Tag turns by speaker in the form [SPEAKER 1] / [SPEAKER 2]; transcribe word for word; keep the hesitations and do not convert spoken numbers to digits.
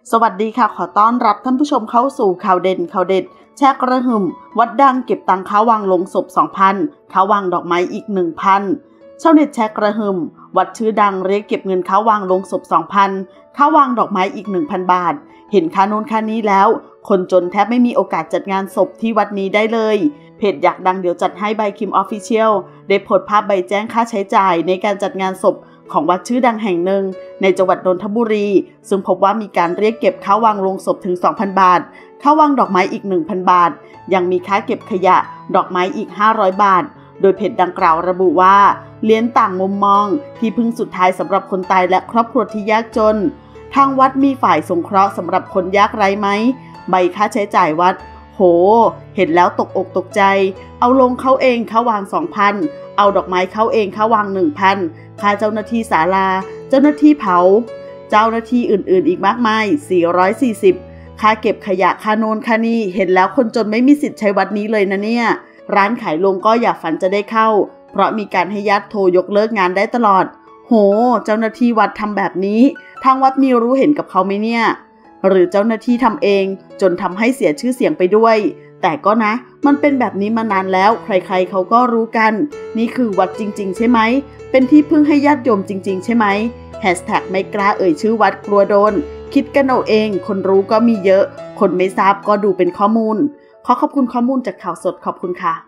[SPEAKER 1] สวัสดีค่ะขอต้อนรับท่านผู้ชมเข้าสู่ข่าวเด่นข่าวเด็ดแชร์กระหึ่มวัดดังเก็บตังค่าวางลงศพ สองพัน ค่าวางดอกไม้อีก หนึ่งพัน ชาวเน็ตแชร์กระหึ่มวัดชื่อดังเรียกเก็บเงินค่าวางลงศพ สองพัน ค่าวางดอกไม้อีก หนึ่งพัน บาทเห็นค่าโน้นค่านี้แล้วคนจนแทบไม่มีโอกาสจัดงานศพที่วัดนี้ได้เลยเพจอยากดังเดี๋ยวจัดให้ใบคิมออฟฟิเชียลได้โพสต์ภาพใบแจ้งค่าใช้จ่ายในการจัดงานศพของวัดชื่อดังแห่งหนึ่งในจังหวัดนนทบุรีซึ่งพบว่ามีการเรียกเก็บค่าวางลงศพถึง สองพัน บาทค่าวางดอกไม้อีก หนึ่งพัน บาทยังมีค่าเก็บขยะดอกไม้อีก ห้าร้อย บาทโดยเพจดังกล่าวระบุว่าเลี้ยงต่างมุมมองที่พึ่งสุดท้ายสำหรับคนตายและครอบครัวที่ยากจนทางวัดมีฝ่ายสงเคราะห์สำหรับคนยากไร้ไหมใบค่าใช้จ่ายวัดโหเห็นแล้วตกอกตกใจเอาลงเขาเองค่าวาง สองพัน เอาดอกไม้เขาเองค่าวาง หนึ่งพัน ค่าเจ้าหน้าที่ศาลาเจ้าหน้าที่เผาเจ้าหน้าที่อื่นๆอีกมากมายสี่ร้อยสี่สิบค่าเก็บขยะค่าโนนค่านี่เห็นแล้วคนจนไม่มีสิทธิ์ใช้วัดนี้เลยนะเนี่ยร้านขายลงก็อย่าฝันจะได้เข้าเพราะมีการให้ญาติโทรยกเลิกงานได้ตลอดโหเจ้าหน้าที่วัดทำแบบนี้ทางวัดมีรู้เห็นกับเขาไหมเนี่ยหรือเจ้าหน้าที่ทำเองจนทำให้เสียชื่อเสียงไปด้วยแต่ก็นะมันเป็นแบบนี้มานานแล้วใครๆเขาก็รู้กันนี่คือวัดจริงๆใช่ไหมเป็นที่พึ่งให้ญาติโยมจริงๆใช่ไหมแฮชแท็กไม่กล้าเอ่ยชื่อวัดกลัวโดนคิดกันเอาเองคนรู้ก็มีเยอะคนไม่ทราบก็ดูเป็นข้อมูลขอขอบคุณข้อมูลจากข่าวสดขอบคุณค่ะ